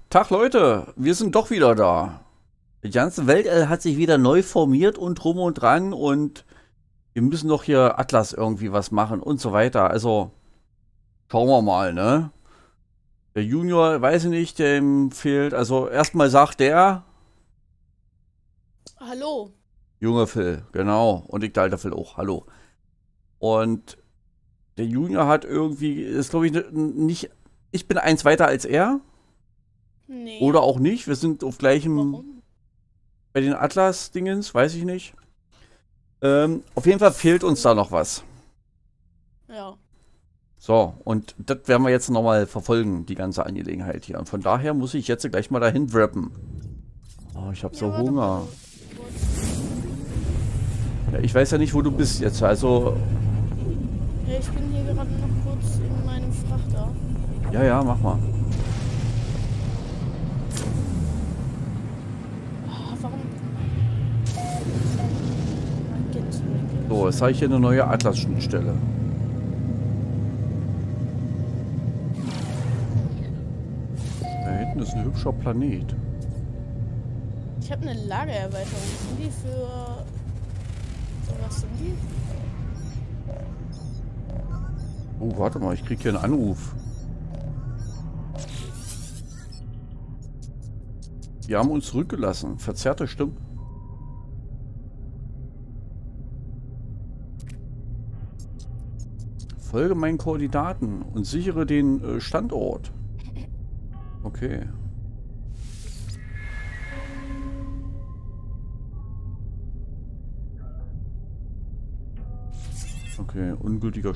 Tag Leute, wir sind doch wieder da. Die ganze Weltall hat sich wieder neu formiert und drum und dran und wir müssen doch hier Atlas irgendwie was machen und so weiter. Also schauen wir mal, ne? Der Junior, weiß ich nicht, dem fehlt, also erstmal sagt der Hallo. junge Phil, genau, und ich der alte Phil auch, hallo. Und der Junior hat irgendwie, ist glaube ich nicht, ich bin eins weiter als er Nee. oder auch nicht. Wir sind auf gleichem, Warum? bei den Atlas-Dingens, weiß ich nicht. Auf jeden Fall fehlt uns da noch was. Ja. So, und das werden wir jetzt nochmal verfolgen, die ganze Angelegenheit hier. Und von daher muss ich jetzt gleich mal dahin wrappen. Oh, ich habe so warte Hunger. mal. Ja, ich weiß ja nicht, wo du bist jetzt. Also, Ja, ich bin hier gerade noch kurz in meinem Frachter. ja, mach mal. Warum? Mein Kind. So, jetzt habe ich hier eine neue Atlas-Schnittstelle. Da hinten ist ein hübscher Planet. Ich habe eine Lagererweiterung. Sind die für... Was sind die? Oh, warte mal, ich krieg hier einen Anruf. Die haben uns zurückgelassen. Verzerrte Stimme. Folge meinen Koordinaten und sichere den Standort. Okay. Okay, ungültiger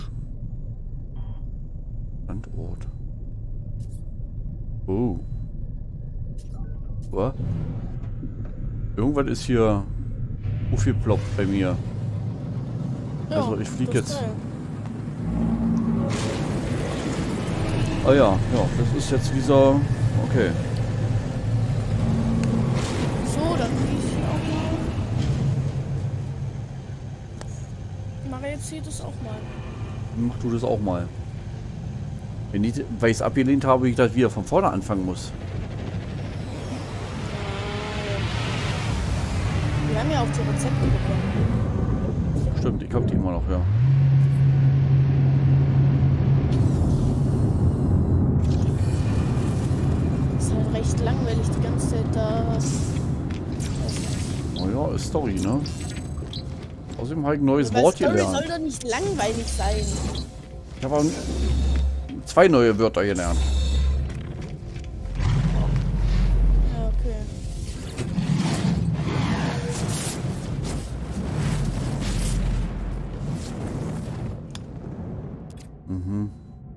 Standort. Oh. Was? Irgendwas ist hier aufgeploppt bei mir. Ja, Also ich fliege das ist jetzt. geil. Ah ja, das ist jetzt dieser. Okay. So, dann kriege ich hier auch mal. Mache jetzt hier das auch mal. Mach du das auch mal. Wenn nicht, weil ich es abgelehnt habe, ich das wieder von vorne anfangen muss. Wir haben ja auch die Rezepte bekommen. Stimmt, ich habe die immer noch, ja. Ist halt recht langweilig die ganze Zeit da. Oh ja, ist Story, ne? Außerdem habe ich ein neues Aber Wort Story gelernt. soll doch nicht langweilig sein. Ich habe zwei neue Wörter gelernt. Ja, okay. Mhm.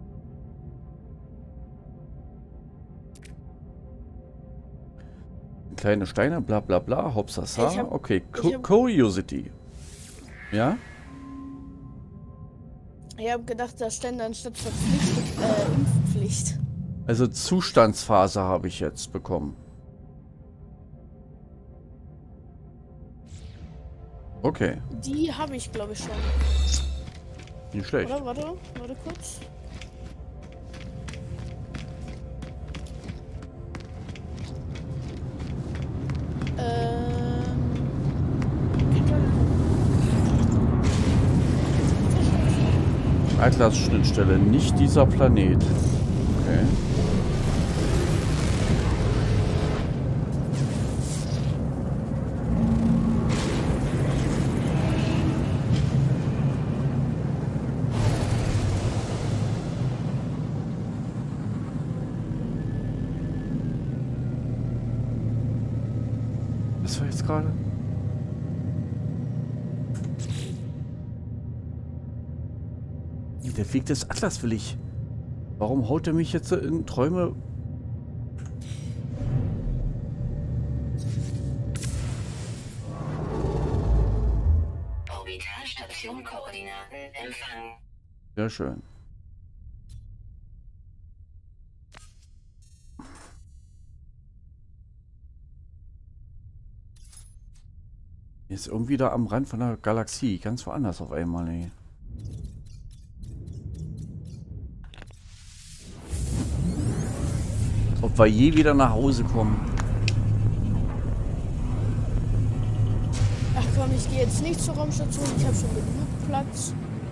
Kleine Steine, bla bla bla, Hopsasa. Okay, Curiosity. Ja? Ich habe gedacht, da stände anstatt verpflichtet, Impfpflicht. Also Zustandsphase habe ich jetzt bekommen. Okay, Die habe ich, glaube ich, schon. nicht schlecht. Oder? Warte kurz. Atlas-Schnittstelle, nicht dieser Planet. Okay. Was war jetzt gerade? Der Weg des Atlas will ich. Warum haut er mich jetzt in Träume? Orbitalstation Koordinaten empfangen. Sehr schön. Ist irgendwie da am Rand von der Galaxie. Ganz woanders auf einmal, ey. ob wir je wieder nach Hause kommen. Ach komm, ich gehe jetzt nicht zur Raumstation. Ich habe schon genug Platz.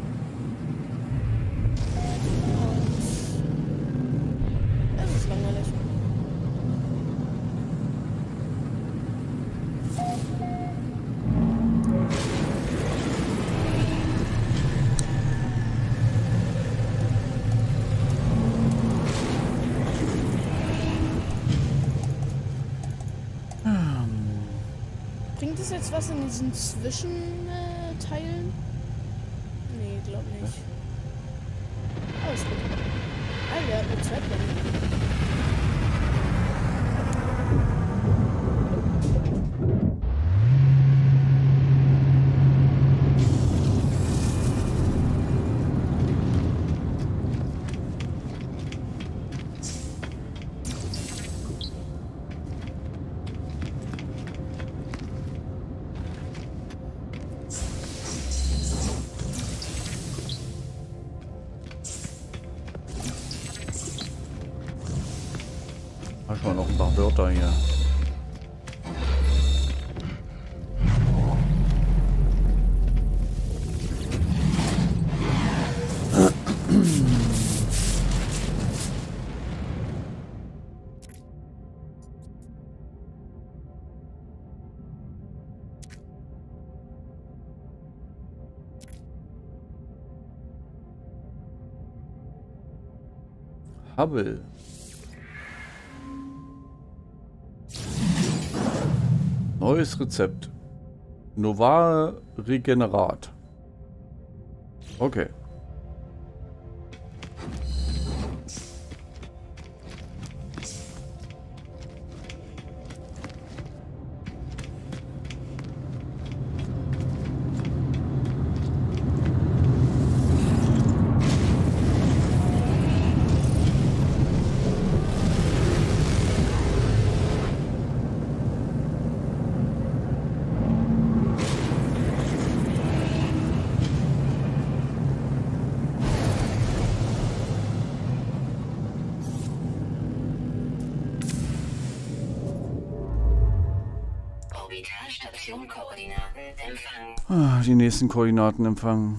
Und es ist langweilig. Bringt es jetzt was in diesen Zwischenteilen? Nee, glaub nicht. Alles gut. Ah, der hat eine Zeitplan. Manchmal noch ein paar Wörter hier. Hubble. Neues Rezept. Novare Regenerat. Okay. Orbitalstation-Koordinaten empfangen. Die nächsten Koordinaten empfangen.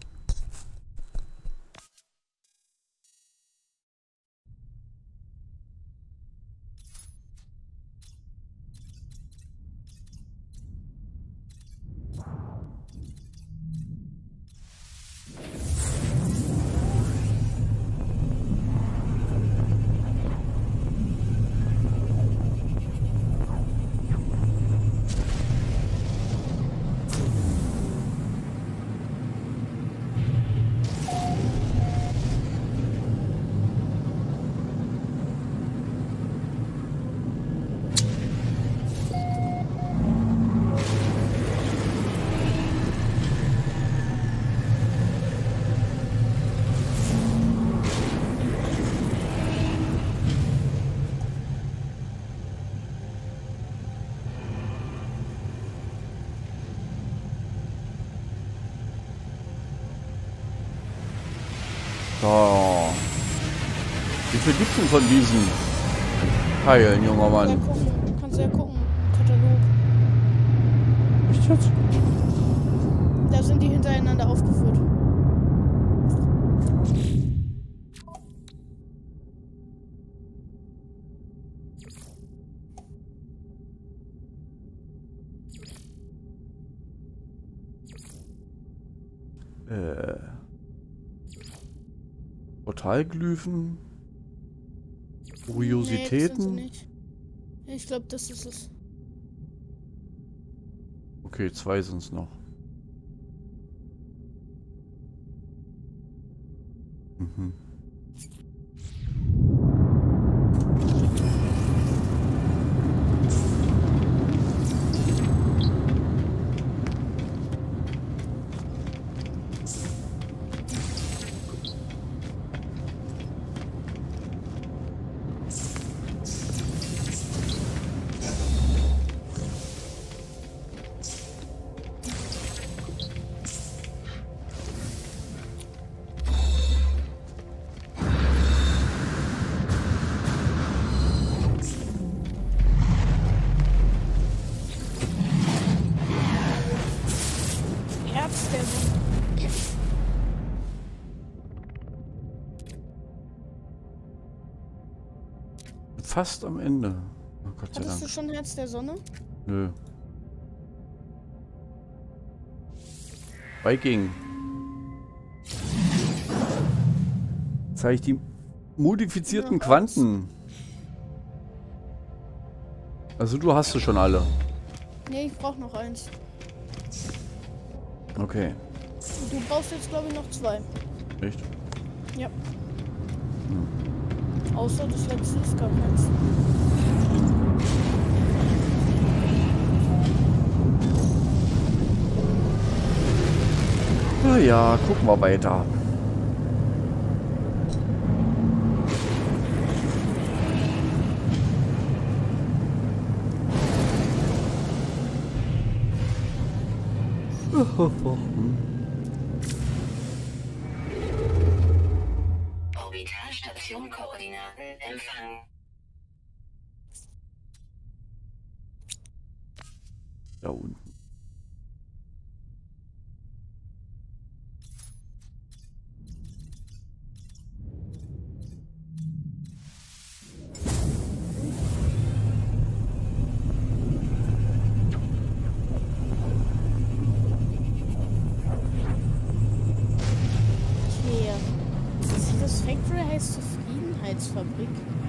So. Wie viel gibt's denn von diesen Teilen, junger Mann? Kannst du ja gucken. Katalog. Echt jetzt? Da sind die hintereinander aufgeführt. Portalglyphen? Nee, das sind sie Kuriositäten? nicht. Ich glaube, das ist es. Okay, 2 sind's noch. Mhm. fast am Ende. Oh Gott sei Hattest du Dank. schon Herz der Sonne? Nö. Viking. Zeige ich die modifizierten Ja, Quanten. Also du hast schon alle. Nee, ich brauche noch eins. Okay. Du brauchst jetzt, glaube ich, noch 2. Echt? Ja. Außer das letzte ist gar keins. Na ja, gucken wir weiter. Orbitalstation-Koordinaten empfangen. Da unten. Okay. Das Factory heißt Zufriedenheitsfabrik.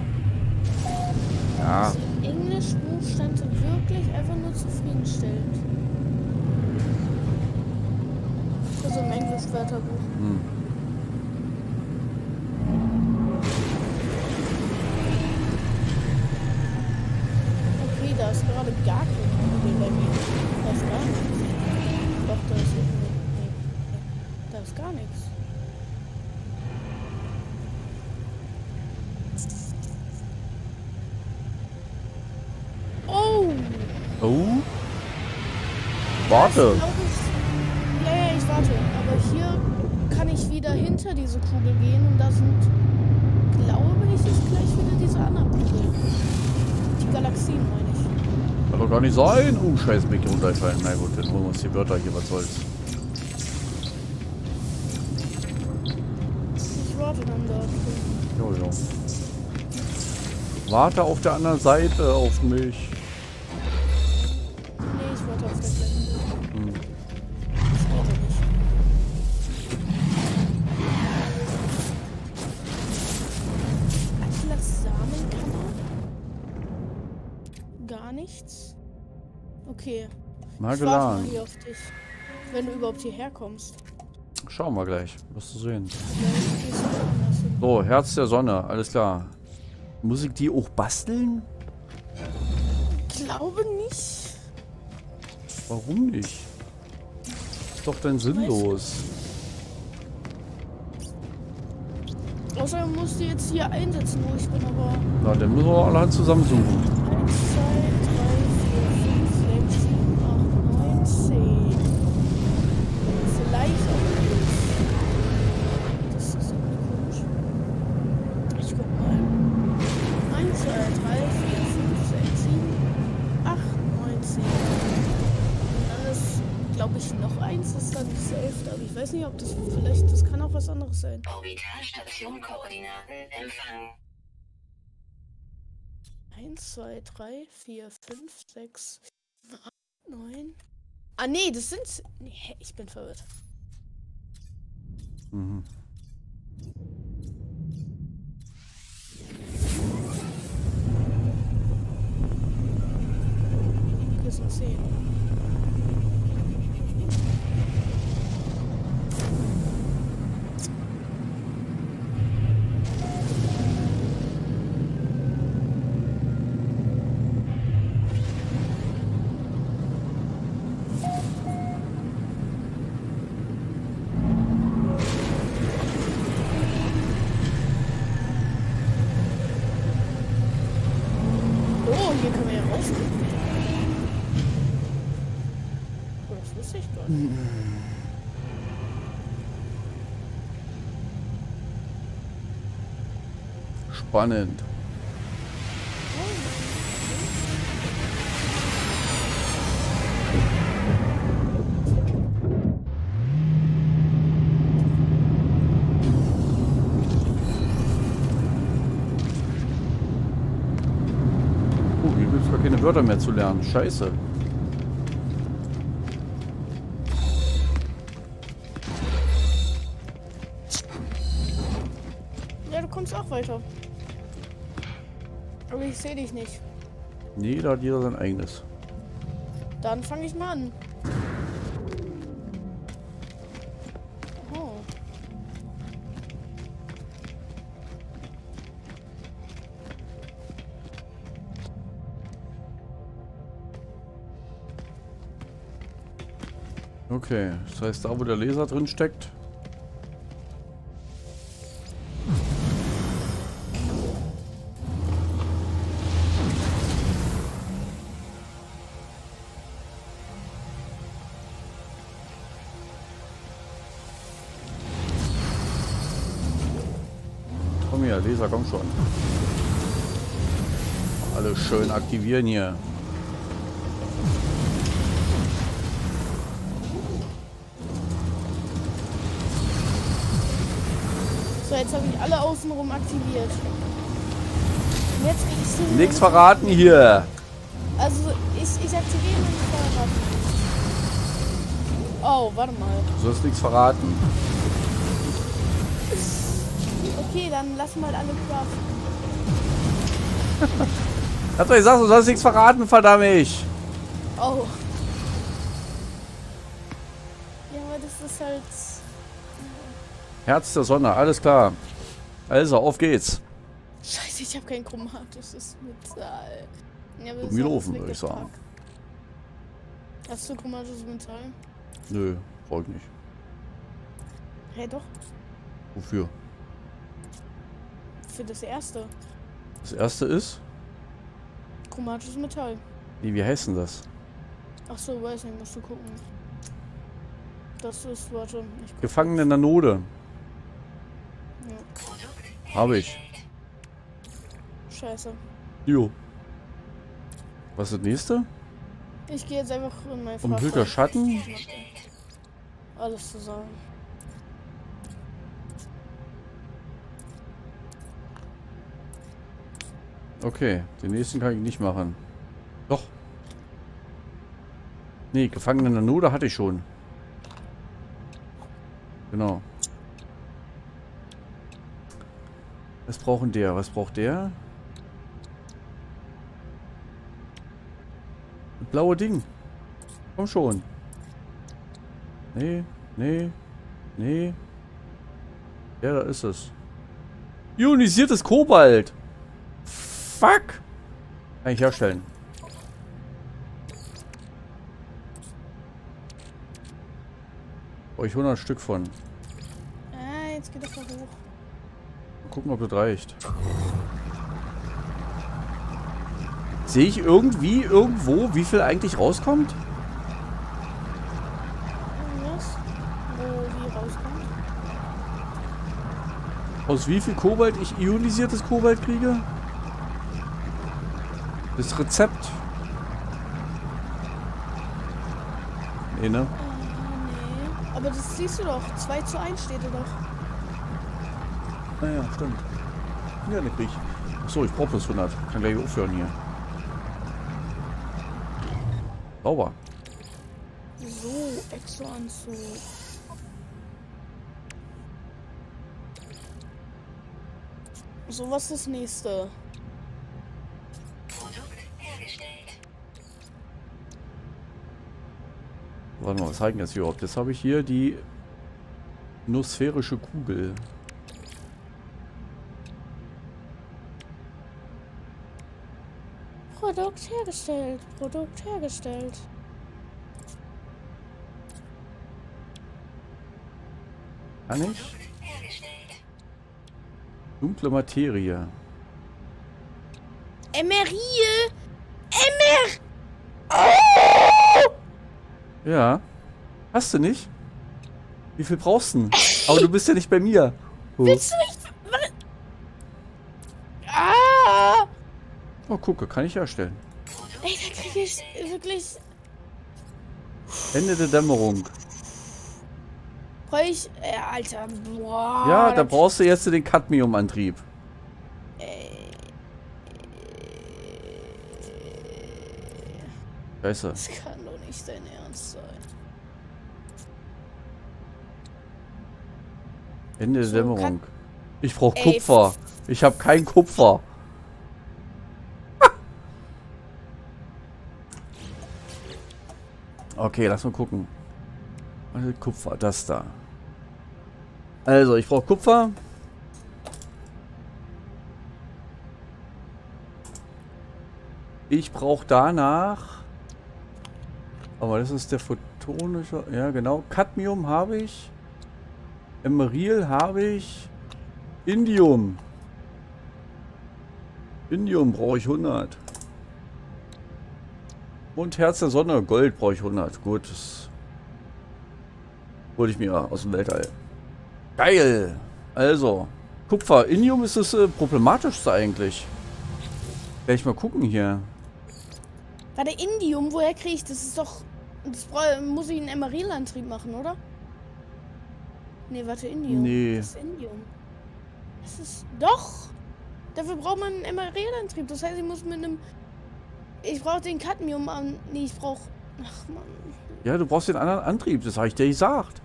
Ja, Also im Englischbuch stand wirklich einfach nur zufriedenstellend. Also im Englisch-Wörterbuch. Okay, da ist gerade gar kein Problem bei mir. Da ist gar nichts. Doch, da ist irgendwie. Nee. Da ist gar nichts. Oh! oh. Warte. Das glaub ich, ja, ich warte. Aber hier kann ich wieder hinter diese Kugel gehen und da sind, glaube ich, ist gleich wieder diese andere Kugel. Die Galaxien, meine ich. Kann doch gar nicht sein. Oh, scheiße, Mickey runterfallen. Na gut, dann holen wir uns die Wörter hier, was soll's. Ich warte dann da. Jo. Warte auf der anderen Seite auf mich. Nee, ich warte auf der gleichen Seite. Hm. Das geht ja nicht. Atlas Samenkammer? Gar nichts? Okay. Ich warte mal Magellan. hier auf dich. Wenn du überhaupt hierher kommst. Schauen wir gleich. Wirst du sehen. Vielleicht gehst du woanders hin. So, Herz der Sonne. Alles klar. Muss ich die auch basteln? Glaube nicht. Warum nicht? Ist doch dann sinnlos. Außerdem musst du jetzt hier einsetzen, wo ich bin, aber. Na, dann müssen wir alle Hand zusammensuchen. 1, 2, 3, 4, 5, 6, 7, 8, 9, 10. Vielleicht auch nicht. Das ist irgendwie komisch. Ich guck mal. 1, 2, 3, 4, 5, 6, 7, 8, 9, 10. Und dann ist, glaube ich, noch eins, ist dann das 11. Aber ich weiß nicht, ob das vielleicht, das kann auch was anderes sein. Orbitalstation-Koordinaten empfangen. 1, 2, 3, 4, 5, 6, 8, 9. Ah, nee, das sind. Nee, ich bin verwirrt. Mhm. Okay, das sind 10. Oh, hier können wir ja rausgehen. Oh, das wusste ich gar nicht. Spannend. Oh, hier gibt es gar keine Wörter mehr zu lernen. Scheiße. Ja, du kommst auch weiter. Aber ich sehe dich nicht. Nee, da hat jeder sein eigenes. Dann fange ich mal an. Oh. Okay, das heißt, da wo der Laser drin steckt. Komm her, Laser, komm schon. Alle schön aktivieren hier. So, jetzt habe ich alle außenrum aktiviert. Und jetzt kriegst du... Nix verraten hier. Also, ich aktiviere und nicht verraten. Oh, warte mal. Du sollst nichts verraten. Okay, dann lass mal alle craften. Hat doch gesagt, du sollst nichts verraten, verdammt. Oh. Ja, aber das ist halt... Herz der Sonne, alles klar. Also, auf geht's. Scheiße, ich habe kein chromatisches Metall. Ja, aber das Irgendwie ist alles laufen, würde ich sagen. weggepackt. Hast du chromatisches Metall? Nö, brauch ich nicht. Hey, doch. Wofür? Für das erste. Das erste ist? Chromatisches Metall. Nee, wie heißt denn das? Ach so, weiß nicht, musst du gucken. Das ist, warte. Ich guck Gefangene Nanode. jetzt. Ja. Habe ich. Scheiße. Jo. Was ist das nächste? Ich gehe jetzt einfach in mein Umhüllter Schatten? Alles zusammen. Okay, den nächsten kann ich nicht machen. Doch. Nee, Gefangene Nanode hatte ich schon. Genau. Was brauchen der? Was braucht der? Das blaue Ding. Komm schon. Nee, nee, nee. Ja, da ist es. Ionisiertes Kobalt. Fuck. Kann ich herstellen. Brauche ich 100 Stück von. Jetzt geht das mal hoch. Mal gucken, ob das reicht. Sehe ich irgendwie, irgendwo, wie viel eigentlich rauskommt? Was? Wo, wie rauskommt? Aus wie viel Kobalt ich ionisiertes Kobalt kriege? Das Rezept. Nee, ne? Nee. Aber das siehst du doch. 2:1 steht da doch. Naja, stimmt. Ja, nicht ich. Achso, ich brauche plus 100. Kann gleich aufhören hier. Sauber. So, Exoanzug. So, was ist das nächste? Warte mal, was zeigen jetzt überhaupt? Jetzt habe ich hier die nosphärische Kugel. Produkt hergestellt. Produkt hergestellt. Kann ich? Dunkle Materie. Emerie! Emer! Ja. Hast du nicht? Wie viel brauchst du denn? Aber du bist ja nicht bei mir. Oh, Willst du nicht... Ah! oh gucke, kann ich herstellen. Ey, da krieg ich wirklich... Ende der Dämmerung. Brauch ich... Alter, boah. Ja, da brauchst du jetzt den Cadmium-Antrieb. Scheiße. Das kann doch nicht dein Ernst sein. Ende der So, Dämmerung. Ich brauche Ey, Kupfer. Ich habe kein Kupfer. Okay, lass mal gucken. Also Kupfer, das da. Also, ich brauche Kupfer. Ich brauche danach... Aber das ist der photonische... Ja, genau. Cadmium habe ich. Emeril habe ich. Indium. Indium brauche ich 100. Und Herz der Sonne, Gold brauche ich 100. Gut, das hole ich mir aus dem Weltall. Geil! Also, Kupfer. Indium ist das problematischste eigentlich. Werde ich mal gucken hier. Warte, Indium, woher kriege ich? Das ist doch... muss ich einen Emeril-Antrieb machen, oder? Nee, warte, Indium. Nee. Das ist Indium. Das ist... Doch! Dafür braucht man einen Emeril-Antrieb. Das heißt, ich muss mit einem... Ich brauche den Cadmium an... Nee, ich brauche... Ach, Mann. Ja, du brauchst den anderen Antrieb. Das habe ich dir gesagt.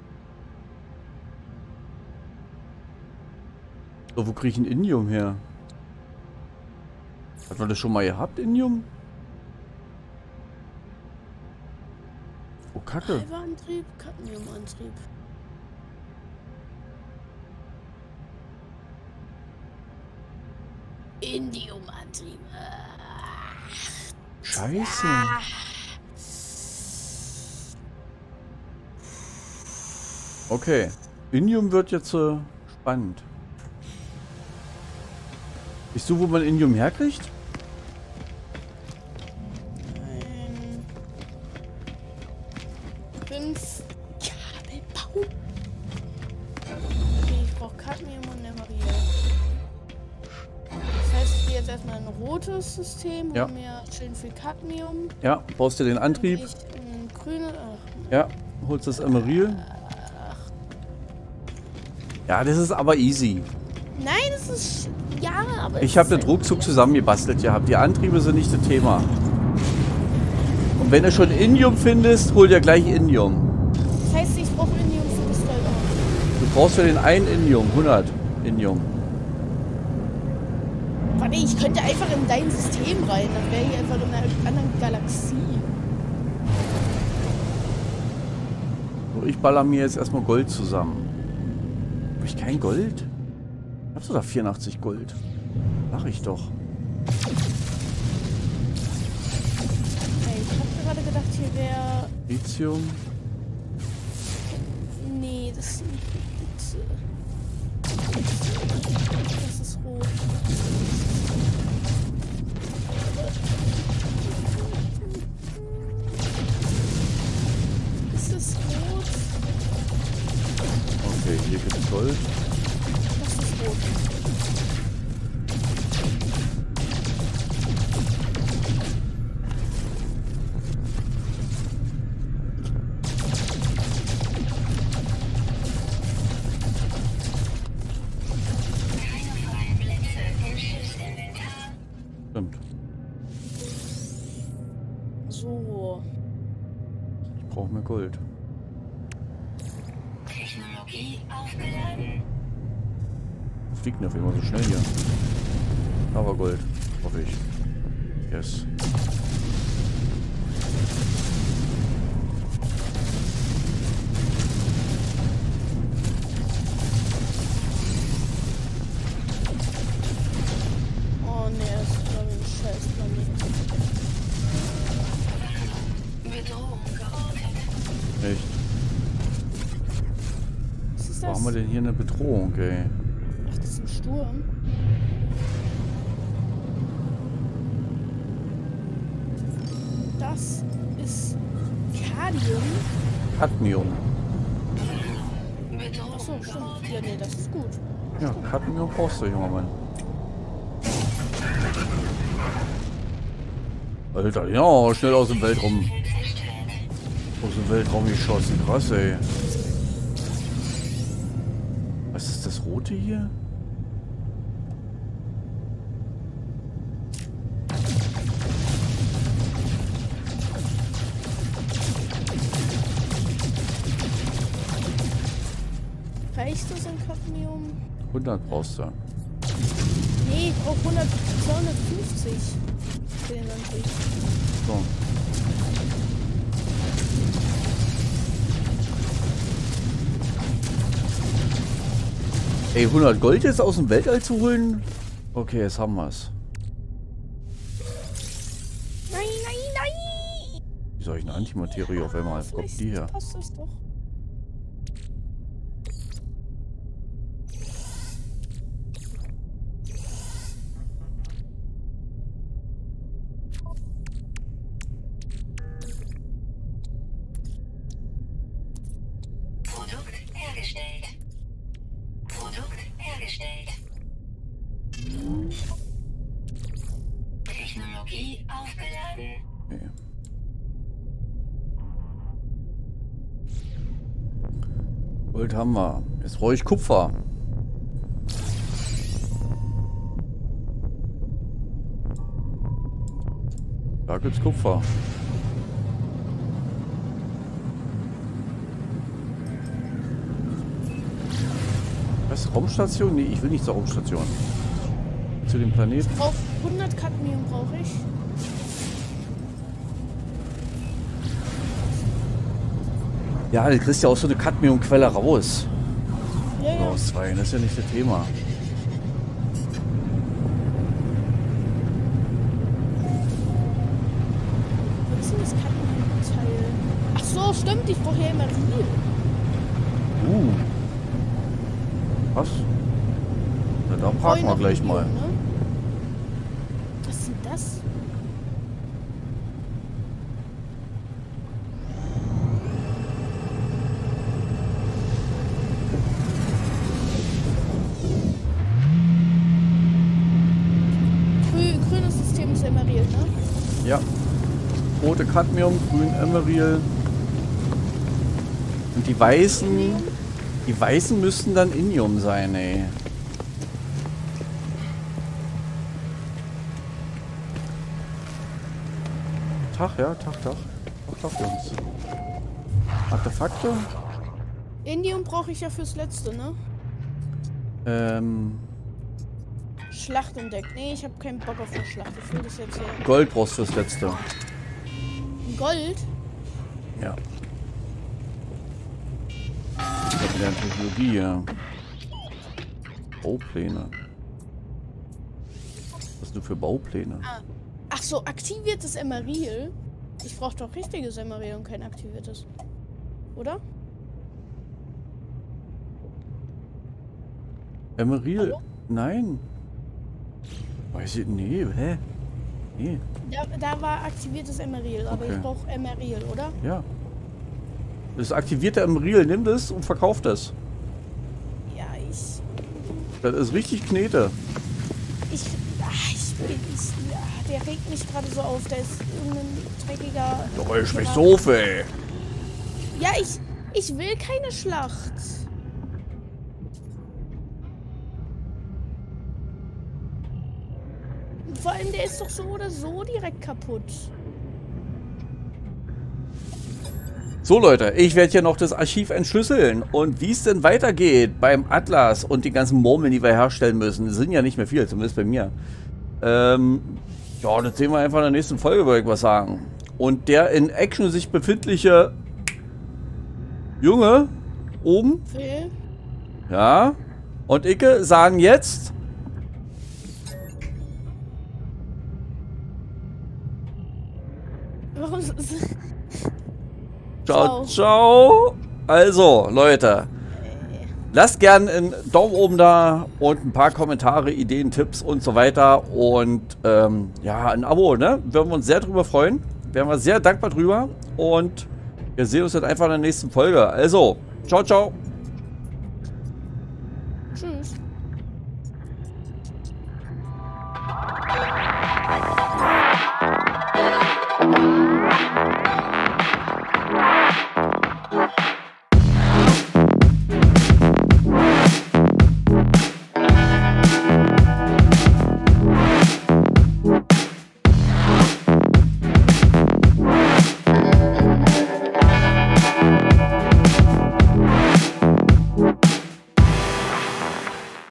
So, wo kriege ich ein Indium her? Hat man das schon mal gehabt, Indium? Oh, Kacke. Antrieb, Cadmium-Antrieb. Indium-Antrieb. Scheiße. Okay. Indium wird jetzt spannend. Weißt du, wo man Indium herkriegt? Ein 5 Kabelbau. Okay, ich brauche Cadmium und Emeril. Das heißt, ich gehe jetzt erstmal in ein rotes System, Ja. hol mir schön viel Cadmium. Ja, brauchst du den Antrieb? Ich ein grünes. Ach, Ja, holst das Emeril. Ja, das ist aber easy. nein, das ist. Ja, aber. Ich habe den Ruckzuck zusammengebastelt gehabt. Die Antriebe sind nicht das Thema. Und wenn du schon Indium findest, hol dir gleich Indium. Das heißt, ich brauche Indium für das Teil auch. Du brauchst für den einen Indium, 100 Indium. Warte, ich könnte einfach in dein System rein. Dann wäre ich einfach in einer anderen Galaxie. So, ich baller mir jetzt erstmal Gold zusammen. Habe ich kein Gold? Ich hab sogar 84 Gold. Mach ich doch. Hey, ich habe gerade gedacht, hier wäre. Lithium. Nee, das ist nicht. Das ist rot. Ist es rot? Okay, hier gibt es Gold. Das ist rot. Keine freien Plätze im Schiffsinventar. Stimmt. So. Ich brauche mehr Gold. Technologie aufgeladen. Was fliegt denn auf immer so schnell hier? Aber Gold. Hoffe ich. Yes. Oh ne, das ist glaube ich ein scheiß Planet. Bedrohung geortet. Echt? Was ist Wo das? haben wir denn hier eine Bedrohung, ey? Ach, das ist ein Sturm. Das ist Cadmium. Cadmium. Bedrohung Achso, stimmt. Ja, nee, das ist gut. Ja, Cadmium brauchst du, junger Mann. Alter, ja, schnell aus dem Weltraum. Aus dem Weltraum geschossen. Krass, ey. Was ist das Rote hier? reicht das an Cadmium? 100 brauchst du. Nee, ich brauch 250 für den Antrieb. So. Ey, 100 Gold jetzt aus dem Weltall zu holen? Okay, jetzt haben wir's. Nein, nein, nein! Wie soll ich eine Antimaterie auf einmal? Wo kommt die her? Passt das doch. Produkt hergestellt. Produkt hergestellt. Technologie aufgeladen. Okay. Gold haben wir. Jetzt brauche ich Kupfer. Da gibt's Kupfer. Was? Raumstation? Nee, ich will nicht zur Raumstation. Zu dem Planeten. Auf 100 Cadmium brauche ich. Ja, du kriegst ja auch so eine Cadmiumquelle raus. Ja, ja. Aus zwei, das ist ja nicht das Thema. Was ist denn das Cadmium-Teil? Ach so, stimmt, ich brauche ja immer viel. Was? Na, da parken wir gleich mal. Ne? Was ist denn das? Grünes System ist Emerald, ne? Ja. Rote Cadmium, grün Emerald. Und die weißen müssten dann Inium sein, ey. Tag, ja, Tag. Tag, Jungs. Artefakte? Indium brauche ich ja fürs Letzte, ne? Schlacht entdeckt. Nee, ich habe keinen Bock auf eine Schlacht. Ich will das jetzt hier. Gold brauchst du fürs Letzte. Gold? Ja. Ich habe Technologie, ja. Baupläne. Was hast du für Baupläne? Ach so, aktiviertes Emeril. Ich brauche doch richtiges Emeril und kein aktiviertes. Oder? Emeril? Hallo? Nein. Weiß ich, nee, hä? Nee, Da war aktiviertes Emeril, aber Okay. ich brauche Emeril, oder? ja. Das aktivierte Emeril, nimm das und verkauf das. Ja, Das ist richtig Knete. der regt mich gerade so auf. Der ist irgendein dreckiger. Doch, ich mich Pirat. so, ey. Ja, ich will keine Schlacht. Vor allem, der ist doch so oder so direkt kaputt. So Leute, ich werde hier noch das Archiv entschlüsseln und wie es denn weitergeht beim Atlas und die ganzen Murmeln, die wir herstellen müssen, sind ja nicht mehr viel, zumindest bei mir. Ja, das sehen wir einfach in der nächsten Folge, würde ich was sagen. Und der in Action sich befindliche Junge oben, Phil? ja, und Icke sagen jetzt Warum? ciao, ciao. Also, Leute, lasst gerne einen Daumen oben da und ein paar Kommentare, Ideen, Tipps und so weiter. Und ja, ein Abo, ne? Würden wir uns sehr drüber freuen. Wären wir sehr dankbar drüber. Und wir sehen uns dann einfach in der nächsten Folge. Also, ciao, ciao. Tschüss.